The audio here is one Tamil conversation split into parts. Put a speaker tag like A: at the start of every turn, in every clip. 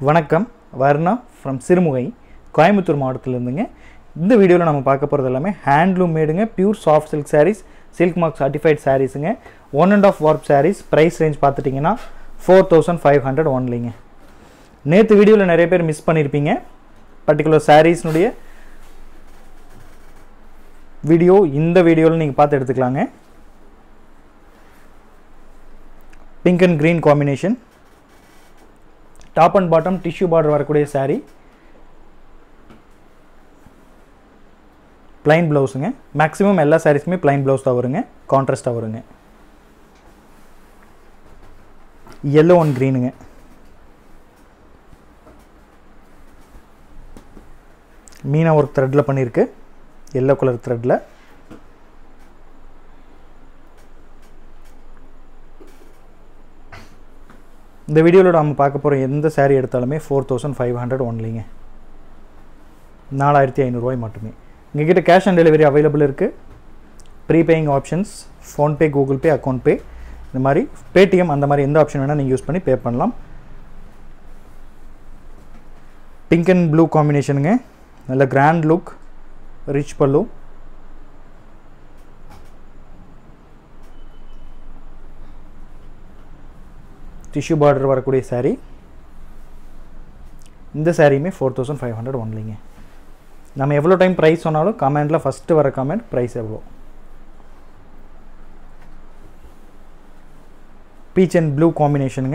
A: வணக்கம் வர்ணா ஃப்ரம் சிறுமுகை கோயம்புத்தூர் மாவட்டத்திலிருந்துங்க. இந்த வீடியோவில் நம்ம பார்க்க போகிறது எல்லாமே ஹேண்ட்லூம் மேடுங்க, pure soft silk sarees, silk mark certified சாரீஸுங்க. 1.5 வார்ப் சாரீஸ். ப்ரைஸ் ரேஞ்ச் பார்த்துட்டிங்கன்னா 4500 ஒன்லிங்க. நேற்று வீடியோவில் நிறைய பேர் மிஸ் பண்ணியிருப்பீங்க. பர்டிகுலர் சாரீஸ்னுடைய வீடியோ இந்த வீடியோவில் நீங்கள் பார்த்து எடுத்துக்கலாங்க. Pink and green combination, top and bottom tissue border வரக்கூடிய சாரீ, பிளைன் ப்ளவுஸுங்க. மேக்ஸிமம் எல்லா சாரீஸ்க்குமே பிளைன் ப்ளவுஸ் தான் வருங்க, கான்ட்ராஸ்டாக வருங்க. எல்லோ அண்ட் க்ரீனுங்க. மீனா ஒர்க் த்ரெட்டில் பண்ணியிருக்கு, எல்லோ கலர் த்ரெட்டில். இந்த வீடியோவில் நம்ம பார்க்க போகிற எந்த சாரீ எடுத்தாலுமே 4500 ஒன்லிங்க, 4500 மட்டுமே. எங்ககிட்ட கேஷ் ஆன் டெலிவரி அவைலபிள் இருக்குது. Prepaying options, PhonePe, Google Pay, account pay, இந்த மாதிரி பேடிஎம், அந்த மாதிரி எந்த ஆப்ஷன் வேணால் நீங்கள் யூஸ் பண்ணி பே பண்ணலாம். பிங்க் அண்ட் ப்ளூ காம்பினேஷனுங்க, நல்ல grand look, rich pallu. Tissue border வரக்கூடிய சாரீ. இந்த சாரியுமே 4500 ஒன்லிங்க. நம்ம எவ்வளோ டைம் ப்ரைஸ் சொன்னாலும் கமெண்டில் ஃபஸ்ட்டு வர கமெண்ட் ப்ரைஸ் எவ்வளோ. பீச் அண்ட் ப்ளூ காம்பினேஷனுங்க.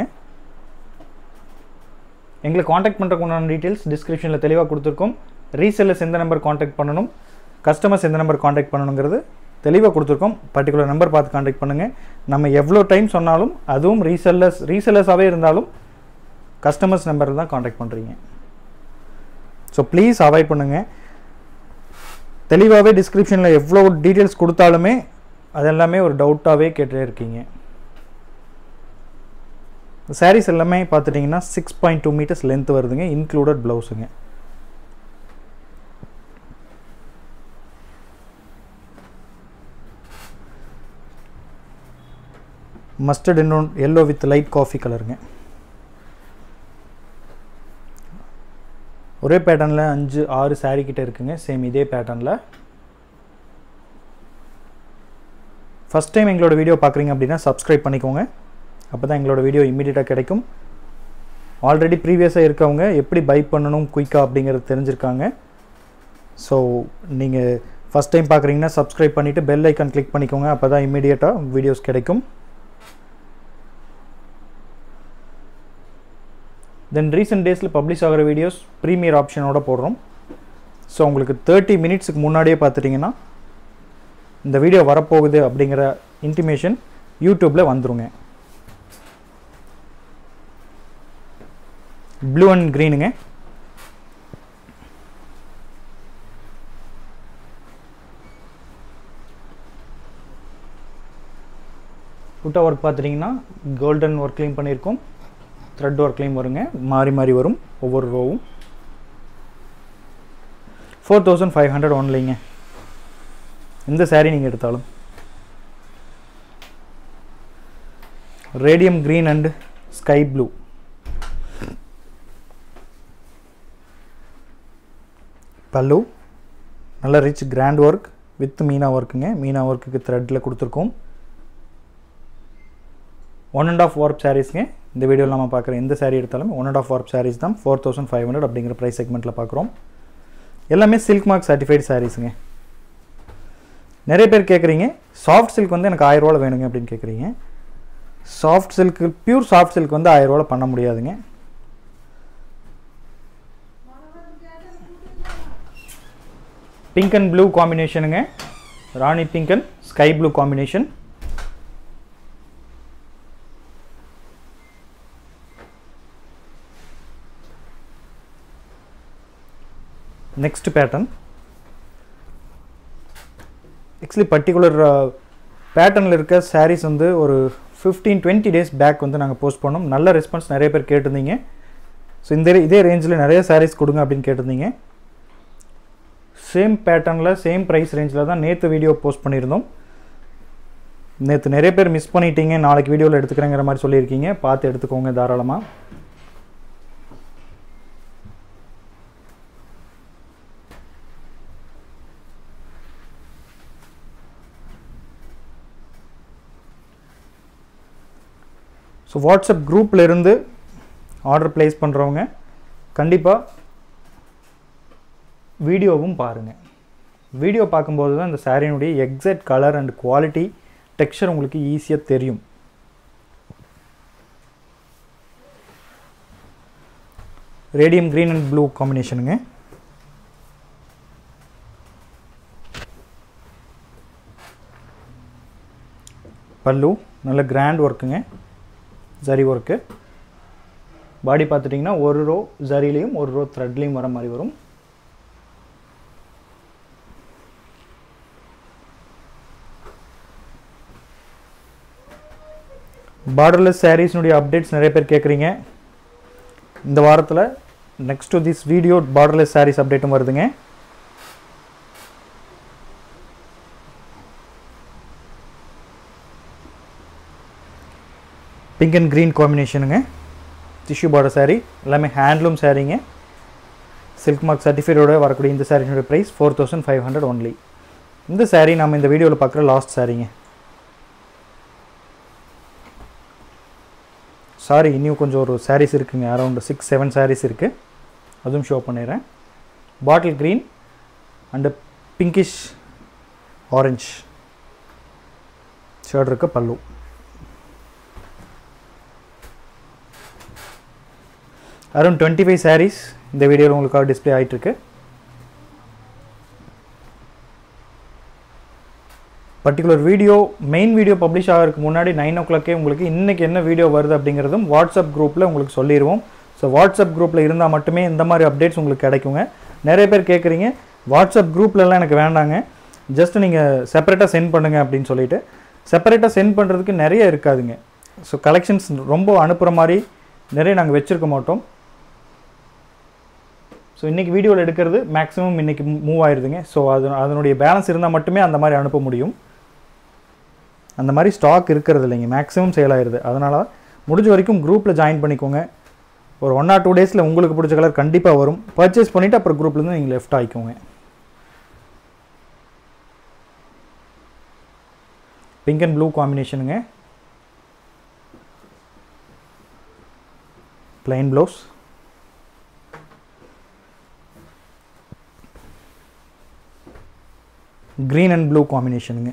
A: எங்களை காண்டாக்ட் பண்ணுறதுக்கு உண்டான டீட்டெயில்ஸ் டிஸ்கிரிப்ஷனில் தெளிவாக கொடுத்துருக்கோம். ரீசெல்லர்ஸ் எந்த நம்பர் காண்டாக்ட் பண்ணணும், கஸ்டமர்ஸ் எந்த நம்பர் காண்டாக்ட் பண்ணணுங்கிறது தெளிவாக கொடுத்துருக்கோம். பர்டிகுலர் நம்பர் பார்த்து காண்டாக்ட் பண்ணுங்கள். நம்ம எவ்வளோ டைம் சொன்னாலும், அதுவும் ரீசெல்லர்ஸாகவே இருந்தாலும் கஸ்டமர்ஸ் நம்பரில் தான் காண்டாக்ட் பண்ணுறீங்க. ஸோ ப்ளீஸ் அவாய்ட் பண்ணுங்கள். தெளிவாகவே டிஸ்கிரிப்ஷனில் எவ்வளோ டீட்டெயில்ஸ் கொடுத்தாலுமே அதெல்லாமே ஒரு டவுட்டாகவே கேட்டே இருக்கீங்க. சாரீஸ் எல்லாமே பார்த்துட்டிங்கன்னா 6.2 மீட்டர்ஸ் லென்த் வருதுங்க, இன்க்ளூடட் ப்ளவுஸுங்க. மஸ்டர்ட் இன்னும் எல்லோ வித் லைட் காஃபி கலருங்க. ஒரே பேட்டர்னில் 5-6 சாரீ கிட்ட இருக்குங்க, சேம் இதே பேட்டர்னில். ஃபஸ்ட் டைம் எங்களோட வீடியோ பார்க்குறீங்க அப்படின்னா சப்ஸ்கிரைப் பண்ணிக்கோங்க, அப்போ தான் எங்களோட வீடியோ இம்மீடியட்டாக கிடைக்கும். ஆல்ரெடி ப்ரீவியஸாக இருக்கவங்க எப்படி பை பண்ணணும் குயிக்காக அப்படிங்கிறது தெரிஞ்சிருக்காங்க. ஸோ நீங்கள் ஃபஸ்ட் டைம் பார்க்குறீங்கன்னா சப்ஸ்கிரைப் பண்ணிவிட்டு பெல் ஐக்கான் கிளிக் பண்ணிக்கோங்க, அப்போ தான் இம்மீடியட்டாக வீடியோஸ் கிடைக்கும். தென் ரீசெண்ட் டேஸில் பப்ளிஷ் ஆகிற வீடியோஸ் ப்ரீமியர் ஆப்ஷனோட போடுறோம். ஸோ உங்களுக்கு 30 மினிட்ஸுக்கு முன்னாடியே பார்த்துட்டிங்கன்னா இந்த வீடியோ வரப்போகுது அப்படிங்கிற இன்டிமேஷன் யூடியூப்பில் வந்துருங்க. ப்ளூ அண்ட் க்ரீனுங்க. புட்டா ஒர்க் பார்த்துட்டிங்கன்னா கோல்டன் ஒர்க்லையும் பண்ணியிருக்கோம், த்ரெட் ஒர்க்லையும் வருங்க, மாறி மாறி வரும் ஒவ்வொரு ரோவும். 4500 ஒன்லிங்க இந்த சாரீ நீங்கள் எடுத்தாலும். Radium green and sky blue. Pallu நல்ல rich grand work with meena ஒர்க்குங்க. மீனா ஒர்க்குக்கு த்ரெட்டில் கொடுத்துருக்கோம். 1.5 வார்ப் சாரீஸ்ங்க. இந்த வீடியோவில் நம்ம பார்க்குற எந்த சாரீ எடுத்தாலும் 1.5 வார்ப் சாரீஸ் தான் 4500 அப்படிங்கிற ப்ரைஸ் செக்மெண்ட்டில் பார்க்குறோம். எல்லாமே சில்க் மார்க் சர்டிஃபைட் சாரீஸுங்க. நிறைய பேர் கேட்குறீங்க சாஃப்ட் சில்க் வந்து எனக்கு 1000 ரூபாவில் வேணுங்க அப்படின்னு கேட்குறீங்க. Soft silk, pure soft silk வந்து 1000 ரூபாவில் பண்ண முடியாதுங்க. பிங்க் அண்ட் ப்ளூ காம்பினேஷனுங்க. Rani pink and sky blue combination. Next pattern. Actually particular பேட்டர்னில் இருக்க சாரீஸ் வந்து ஒரு 15-20 டேஸ் பேக் வந்து நாங்கள் போஸ்ட் பண்ணோம். நல்ல ரெஸ்பான்ஸ், நிறைய பேர் கேட்டிருந்தீங்க. ஸோ இதே ரேஞ்சில் நிறைய சாரீஸ் கொடுங்க அப்படின்னு கேட்டிருந்தீங்க. சேம் பேட்டர்னில் சேம் ப்ரைஸ் ரேஞ்சில் தான் நேற்று வீடியோ போஸ்ட் பண்ணியிருந்தோம். நேற்று நிறைய பேர் மிஸ் பண்ணிட்டீங்க, நாளைக்கு வீடியோவில் எடுத்துக்கிறேங்கிற மாதிரி சொல்லியிருக்கீங்க. பார்த்து எடுத்துக்கோங்க தாராளமாக. ஸோ வாட்ஸ்அப் குரூப்பில் இருந்து ஆர்டர் ப்ளேஸ் பண்ணுறவங்க கண்டிப்பாக வீடியோவும் பாருங்கள். வீடியோ பார்க்கும்போது தான் இந்த சாரியினுடைய exact colour and quality texture உங்களுக்கு ஈஸியாக தெரியும். ரேடியம் க்ரீன் அண்ட் ப்ளூ காம்பினேஷனுங்க. பல்லு நல்ல கிராண்ட் ஒர்க்குங்க, ஜரி ஒர்க்கு. பாடி பார்த்துட்டிங்கன்னா ஒரு ரோ ஜரிலையும் ஒரு ரோ த்ரெட்லேயும் வர மாதிரி வரும். பார்டர்லெஸ் சாரீஸ்னுடைய அப்டேட்ஸ் நிறைய பேர் கேட்குறீங்க. இந்த வாரத்தில் next to this video borderless sarees அப்டேட்டும் வருதுங்க. பிங்க் அண்ட் க்ரீன் காம்பினேஷனுங்க, டிஷ்யூ பார்டர் சாரீ, எல்லாமே ஹேண்ட்லூம் சாரீங்க. சில்க் மார்க் சர்டிஃபைடோட வரக்கூடிய இந்த சாரீனுடைய ப்ரைஸ் 4500 ஒன்லி. இந்த சாரீ நம்ம இந்த வீடியோவில் பார்க்குற லாஸ்ட் சாரீங்க. சாரி இன்னும் கொஞ்சம் ஒரு சாரீஸ் இருக்குங்க, அரௌண்ட் 6-7 சாரீஸ் இருக்குது, அதுவும் ஷோ பண்ணிடுறேன். Bottle green and pinkish orange shirt இருக்க பல்லு. அரௌண்ட் 25 சாரீஸ் இந்த வீடியோவில் உங்களுக்காக டிஸ்பிளே ஆகிட்டுருக்கு. Particular video main video publish ஆகிறதுக்கு முன்னாடி 9 o'clock உங்களுக்கு இன்றைக்கி என்ன வீடியோ வருது அப்படிங்கிறதும் வாட்ஸ்அப் குரூப்பில் உங்களுக்கு சொல்லிடுவோம். ஸோ வாட்ஸ்அப் குரூப்பில் இருந்தால் மட்டுமே இந்த மாதிரி அப்டேட்ஸ் உங்களுக்கு கிடைக்குங்க. நிறைய பேர் கேட்குறீங்க வாட்ஸ்அப் குரூப்லலாம் எனக்கு வேண்டாங்க, ஜஸ்ட் நீங்கள் செப்பரேட்டாக சென்ட் பண்ணுங்கள் அப்படின்னு சொல்லிட்டு. செப்பரேட்டாக சென்ட் பண்ணுறதுக்கு நிறைய இருக்காதுங்க. ஸோ கலெக்ஷன்ஸ் ரொம்ப அனுப்புகிற மாதிரி நிறைய நாங்கள் வச்சுருக்க மாட்டோம். ஸோ இன்றைக்கி வீடியோவில் எடுக்கிறது மேக்ஸிமம் இன்றைக்கி மூவ் ஆயிடுதுங்க. ஸோ அதனுடைய பேலன்ஸ் இருந்தால் மட்டுமே அந்த மாதிரி அனுப்ப முடியும். அந்த மாதிரி ஸ்டாக் இருக்கிறது இல்லைங்க, மேக்ஸிமம் சேல் ஆயிடுது. அதனால் முடிஞ்ச வரைக்கும் குரூப்பில் ஜாயின் பண்ணிக்கோங்க. ஒரு 1 or 2 டேஸில் உங்களுக்கு பிடிச்ச கலர் கண்டிப்பாக வரும். பர்ச்சேஸ் பண்ணிவிட்டு அப்புறம் குரூப்லேருந்து நீங்கள் லெஃப்ட் ஆகிக்கோங்க. பிங்க் அண்ட் ப்ளூ காம்பினேஷனுங்க, plain blouse. Green and blue காம்பினேஷனுங்க.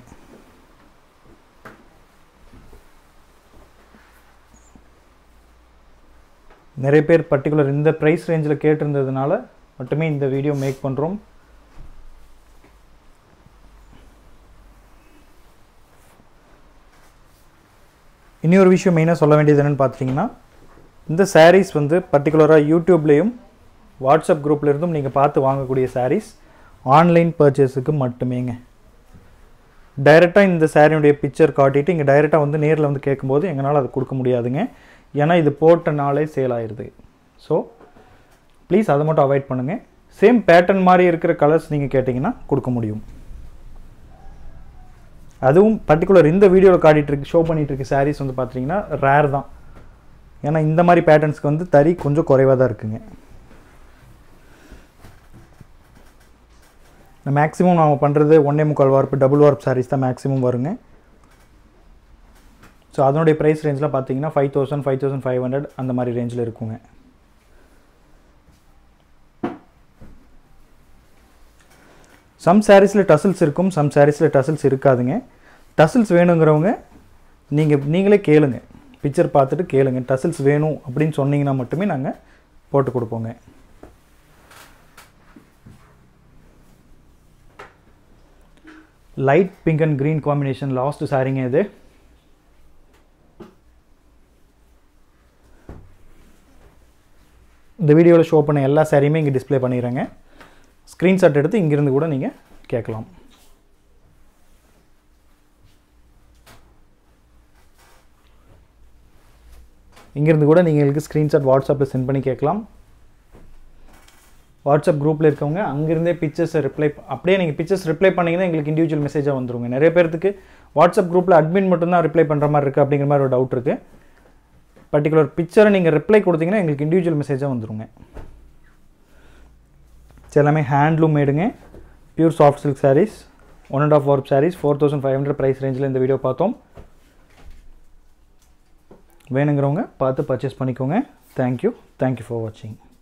A: நிறைய பேர் பர்டிகுலர் இந்த ப்ரைஸ் ரேஞ்சில் கேட்டிருந்ததுனால மட்டுமே இந்த வீடியோ மேக் பண்ணுறோம். இன்னொரு விஷயம் மெயினாக சொல்ல வேண்டியது என்னென்னு பார்த்துட்டிங்கன்னா, இந்த சாரீஸ் வந்து பர்டிகுலராக யூடியூப்லேயும் வாட்ஸ்அப் குரூப்பில் இருந்தும் நீங்கள் பார்த்து வாங்கக்கூடிய சாரீஸ் ஆன்லைன் பர்ச்சேஸுக்கு மட்டுமேங்க. டைரெக்டாக இந்த சாரியுடைய பிக்சர் காட்டிட்டு இங்கே டைரெக்டாக வந்து நேரில் வந்து கேட்கும்போது எங்களால் அது கொடுக்க முடியாதுங்க. ஏன்னா இது போட்ட நாளே சேல் ஆயிடுது. ஸோ ப்ளீஸ் அதை மட்டும் அவாய்ட் பண்ணுங்கள். சேம் பேட்டர்ன் மாதிரி இருக்கிற கலர்ஸ் நீங்கள் கேட்டிங்கன்னா கொடுக்க முடியும். அதுவும் பர்டிகுலர் இந்த வீடியோவில் காட்டிகிட்டு ஷோ பண்ணிகிட்ருக்கு சாரீஸ் வந்து பார்த்தீங்கன்னா ரேர் தான். ஏன்னா இந்த மாதிரி பேட்டர்ன்ஸ்க்கு வந்து தறி கொஞ்சம் குறைவாக தான் இருக்குங்க. மேக்ஸிமம் நாம் பண்ணுறது 1.25 வார்ப்பு டபுள் வார்ப் சாரீஸ் தான் மேக்ஸிமம் வருங்க. ஸோ அதனுடைய ப்ரைஸ் ரேஞ்செலாம் பார்த்தீங்கன்னா 5000, 5500 அந்த மாதிரி ரேஞ்சில் இருக்குங்க. சம் சாரீஸில் டசில்ஸ் இருக்கும், சம் சாரீஸில் டசில்ஸ் இருக்காதுங்க. டசில்ஸ் வேணுங்கிறவங்க நீங்களே கேளுங்க, பிக்சர் பார்த்துட்டு கேளுங்க. டசில்ஸ் வேணும் அப்படின்னு சொன்னீங்கன்னா மட்டுமே நாங்கள் போட்டு கொடுப்போங்க. Light pink and green combination last சாரிங்க இது. இந்த வீடியோவில் ஷோ பண்ண எல்லா சாரியுமே இங்கே டிஸ்பிளே பண்ணிடுறேங்க. ஸ்க்ரீன்ஷாட் எடுத்து இங்கிருந்து கூட நீங்கள் கேட்கலாம். இங்கிருந்து கூட நீங்கள் எங்களுக்கு ஸ்க்ரீன்ஷாட் வாட்ஸ்அப்பில் சென்ட் பண்ணி கேட்கலாம். வாட்ஸ்அப் குரூப்பில் இருக்கவங்க அங்கேருந்தே பிக்சர்ஸை ரிப்ளை அப்படியே நீங்கள் பிக்சர்ஸ் ரிப்ளை பண்ணிங்கன்னா எங்களுக்கு இண்டிவிஜுவல் மெசேஜாக வந்துருங்க. நிறைய பேருக்கு வாட்ஸ்அப் குரூப்பில் அட்மின் மட்டும்தான் ரிப்ளை பண்ணுற மாதிரி இருக்குது அப்படிங்கிற மாதிரி ஒரு டவுட் இருக்குது. பர்டிகுலர் பிக்சரை நீங்கள் ரிப்ளை கொடுத்தீங்கன்னா எங்களுக்கு இண்டிவிஜுவல் மெசேஜாக வந்துருங்க. எல்லாமே ஹேண்ட்லூம் மேடுங்க, pure soft silk sarees, 1.5 warp sarees, 4500 price ரேஞ்சில் இந்த வீடியோ பார்த்தோம். வேணுங்கிறவங்க பார்த்து பர்ச்சேஸ் பண்ணிக்கோங்க. தேங்க்யூ ஃபார் வாட்சிங்.